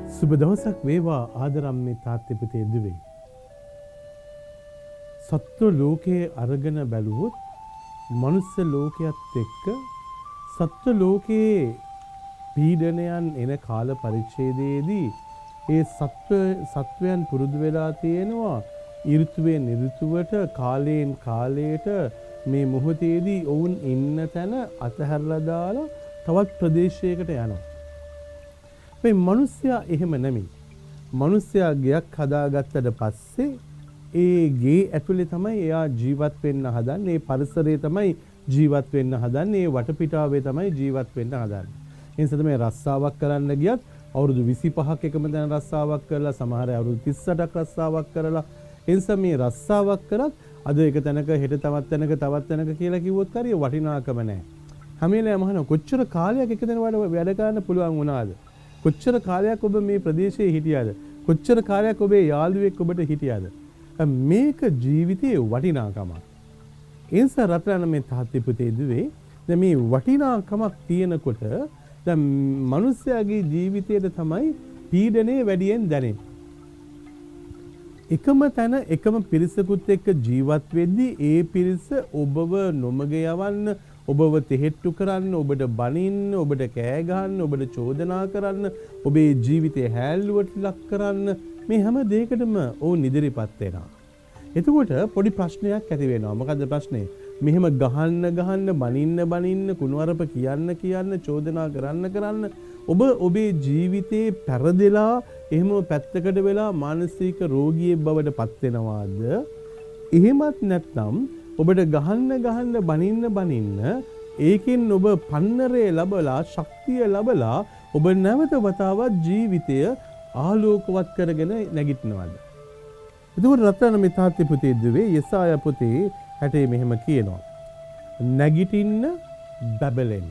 සුබ දවසක් වේවා ආදරම්මේ තාත්තේ පුතේ දුවේ. සත්ව ලෝකයේ අරගෙන බැලුවොත් මනුස්ස ලෝකයේත් එක්ක සත්ව ලෝකයේ පීඩනයන් එන කාල පරිච්ඡේදයේදී ඒ සත්වයන් පුරුදු වෙලා තියෙනවා ඍතුවෙන් ඍතුවට කාලයෙන් කාලයට මේ මොහොතේදී ඔවුන් ඉන්න තැන අතහැරලා දාලා තවත් ප්‍රදේශයකට යනවා. මේ මිනිස්සයා එහෙම නෙමෙයි. මිනිස්සයා ගයක් හදාගත්තට පස්සේ ඒ ගේ ඇතුලේ තමයි එයා ජීවත් වෙන්න හදන්නේ. ඒ පරිසරයේ තමයි ජීවත් වෙන්න හදන්නේ. ඒ වටපිටාවේ තමයි ජීවත් වෙන්න හදන්නේ. ඒ නිසා තමයි රස්සාවක් කරන්න ගියත් අවුරුදු 25ක් එකම තැන රස්සාවක් කරලා සමහර අය අවුරුදු 38ක් රස්සාවක් කරලා ඒ නිසා මේ රස්සාවක් කරත් අද එක තැනක හෙට තවත් තැනක කියලා කිව්වොත් හරිය වටිනාකම නැහැ. හැමෙලේම අහන කොච්චර කාලයක් එක තැන වැඩ කරන්න පුළුවන් වුණාද? කොච්චර කාලයක් ඔබ මේ ප්‍රදේශයේ හිටියාද? කොච්චර කාලයක් ඔබේ යාළුවෙක් ඔබට හිටියාද? මේක ජීවිතයේ වටිනාකමක්. ඒ නිසා රත්න මේ තාත්ති පුතේ දුවේ දැන් මේ වටිනාකමක් තියෙනකොට දැන් මිනිස්යාගේ ජීවිතයේ තමයි පීඩනේ වැඩියෙන් දැනෙන්නේ. එකම තැන එකම පිරිසකුත් එක්ක ජීවත් වෙද්දී ඒ පිරිස ඔබව නොමග යවන්න, ඔබව තෙහෙට්ටු කරන්න, ඔබට බනින්න, ඔබට කෑ ගහන්න, ඔබට චෝදනා කරන්න, ඔබේ ජීවිතේ හැල්ලුවට ලක් කරන්න මේ හැම දෙයකටම ඕන් ඉදිරිපත් වෙනවා. එතකොට පොඩි ප්‍රශ්නයක් ඇති වෙනවා. මොකද්ද ප්‍රශ්නේ? මෙහෙම ගහන්න බනින්න කුණුවරප කියන්න චෝදනා කරන්න ඔබ ඔබේ ජීවිතේ පෙරදෙලා එහෙම පැත්තකට වෙලා මානසික රෝගියෙක් බවට පත් වෙනවාද? එහෙමත් නැත්නම් ඔබට ගහන්න බනින්න ඒකෙන් ඔබ පන්නරේ ලැබලා ශක්තිය ලැබලා ඔබ නැවත වතාවක් ජීවිතය ආලෝකවත් කරගෙන නැගිටිනවද? එතකොට රත්න මේ තාත්ති පුතේ දුවේ යසාය පුතේ 60 මෙහෙම කියනවා. නැගිටින්න බබලෙන්න.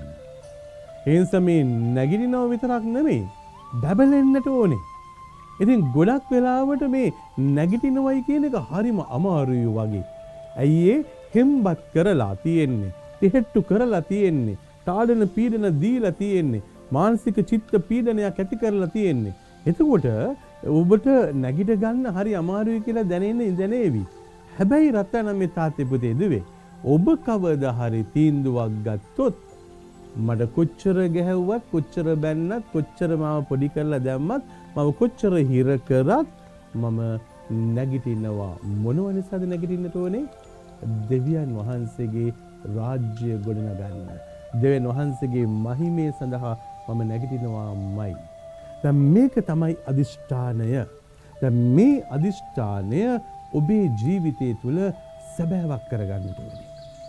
එනිසා මේ නැගිටිනව විතරක් නෙමෙයි බබලෙන්නට ඕනේ. ඉතින් ගොඩක් වෙලාවට මේ නැගිටිනවයි කියන එක හරිම අමාරුයි වගේ. ඇයි ඒ හෙම්බත් කරලා තියෙන්නේ, තිහෙට්ටු කරලා තියෙන්නේ, තාඩන පීඩන දීලා තියෙන්නේ, මානසික චිත්ත පීඩනයක් ඇති කරලා තියෙන්නේ. එතකොට ඔබට නැගිට ගන්න හරි අමාරුයි කියලා දැනේවි. හැබැයි රත්න මේ තාත්තේ පුතේ දුවේ ඔබ කවදා හරි තීන්දුවක් ගත්තොත් මට කොච්චර ගැහැව්වත් කොච්චර බැන්නත් කොච්චර මාව පොඩි කරලා දැම්මත් මම කොච්චර හිර කරත් මම නැගිටිනවා. මොනව නිසාද නැගිටින්නට ඕනේ? දෙවියන් වහන්සේගේ රාජ්‍ය ගොඩනගන්න. දෙවියන් වහන්සේගේ මහිමේ සඳහා මම නැගිටිනවාමයි. දැන් මේක තමයි අදිෂ්ඨානය. දැන් මේ අදිෂ්ඨානය ඔබේ ජීවිතය තුළ සැබෑවක් කරගන්න ඕනේ.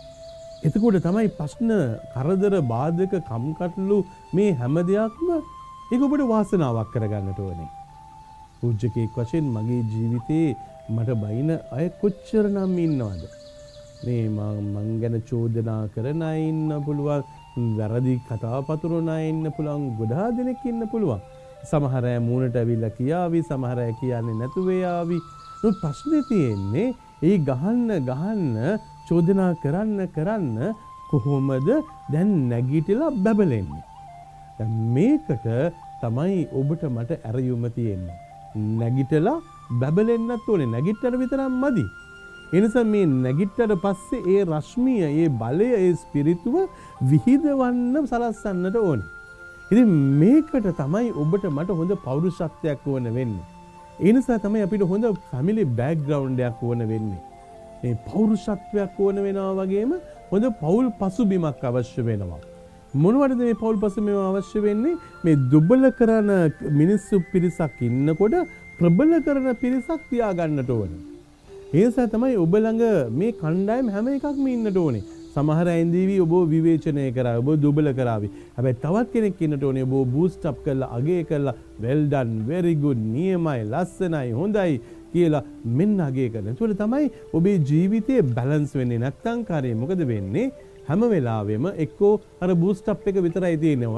එතකොට තමයි ප්‍රශ්න, කරදර, බාධක, කම්කටොළු මේ හැම දෙයක්ම ඒක ඔබට වාසනාවක් කරගන්නට ඕනේ. පූජ්‍යකෙක් වශයෙන් මගේ ජීවිතේ මට බයින අය කොච්චරනම් ඉන්නවද? මේ මං ගැන චෝදනා කරන අය ඉන්න පුළුවන්, වැරදි කතා පතුරන අය ඉන්න පුළුවන්, ගොඩාක් දෙනෙක් ඉන්න පුළුවන්. සමහර අය මූණට ඇවිල්ලා කියාවි, සමහර අය කියන්නේ නැතුව යාවි. නමුත් ප්‍රශ්නේ තියෙන්නේ ඒ ගහන්න චෝදනා කරන්න කොහොමද දැන් නැගිටලා බබලෙන්නේ? දැන් මේකට තමයි ඔබට මට ඇරයුම තියෙන්නේ. නැගිටලා බබලෙන්නත් ඕනේ. නැගිටතර විතරක් මදි. ඒ නිසා මේ නැගිටතර පස්සේ ඒ රශ්මිය, ඒ බලය, ඒ ස්පිරිතුව විහිදවන්න සලස්සන්නට ඕනේ. ඉතින් මේකට තමයි ඔබට මට හොඳ පෞරුෂත්වයක් ඕන වෙන්නේ. ඒ නිසා තමයි අපිට හොඳ ෆැමිලි බෑග්ග්‍රවුන්ඩ් එකක් ඕන වෙන්නේ. මේ පෞරුෂත්වයක් ඕන වෙනවා වගේම හොඳ පෞල් පසුබිමක් අවශ්‍ය වෙනවා. මොනවටද මේ පෞල් පසුබිම අවශ්‍ය වෙන්නේ? මේ දුබල කරන මිනිස්සු පිරිසක් ඉන්නකොට ප්‍රබල කරන පිරිසක් තියාගන්නට ඕනේ. ඒ නිසා තමයි ඔබ ළඟ මේ කණ්ඩායම හැම එකක්ම ඉන්නට ඕනේ. සමහර අය ඉඳීවි ඔබ විවේචනය කරා, ඔබ දුබල කරાવી. හැබැයි තවත් කෙනෙක් ඉන්නට ඕනේ ඔබ බූස්ට් අප් කරලා, අගය කරලා, well done, very good, නියමයි, ලස්සනයි, හොඳයි කියලා මෙන්න අගය කරන. ඒතකොට තමයි ඔබේ ජීවිතයේ බැලන්ස් වෙන්නේ. නැත්තම් කාර්යය මොකද වෙන්නේ? හැම වෙලාවෙම එක්කෝ අර බූස්ට් අප් එක විතරයි තියෙන්නේ.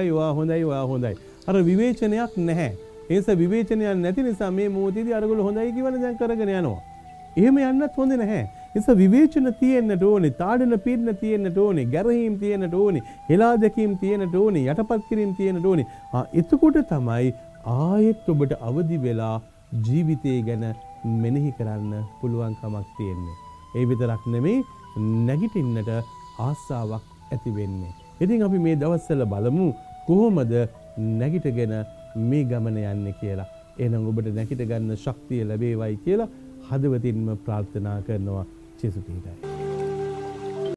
හොඳයි. අර විවේචනයක් නැහැ. ඒ නිසා විවේචනයක් නැති නිසා මේ මොහොතේදී අරගොල්ලෝ හොඳයි කියවන දැන් කරගෙන යනවා. එහෙම යන්නත් හොඳ නැහැ. නිසා විවේචන තියෙන්නට ඕනේ, තාඩන පීඩන තියෙන්නට ඕනේ, ගැරහීම් තියෙන්නට ඕනේ, හෙලා දැකීම් තියෙන්නට ඕනේ, යටපත් කිරීම තියෙන්නට ඕනේ. එතකොට තමයි ආයෙත් ඔබට අවදි වෙලා ජීවිතය ගැන මෙනෙහි කරන්න පුළුවන්කමක් තියෙන්නේ. ඒ විතරක් නෙමෙයි නැගිටින්නට ආසාවක් ඇති වෙන්නේ. ඉතින් අපි මේ දවස්වල බලමු කොහොමද නැගිටගෙන මේ ගමන යන්නේ කියලා. එහෙනම් ඔබට නැගිට ගන්න ශක්තිය ලැබේවයි කියලා හදවතින්ම ප්‍රාර්ථනා කරනවා. ජේසුස් පිටයි.